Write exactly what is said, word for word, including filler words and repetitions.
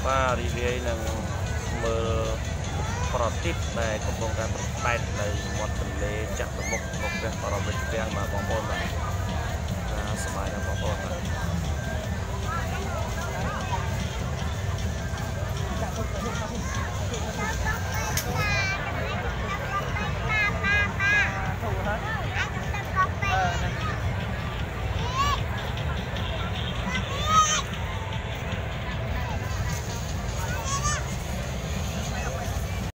បាទរីករាយនឹងមើលប្រទីបដែលកំពុងតែបែកនៅមាត់ទន្លេចាក់ប្រមុខមកព្រះបរមរាជវាំងបាទបងប្អូនបាទសប្បាយណាស់បងប្អូនបាទ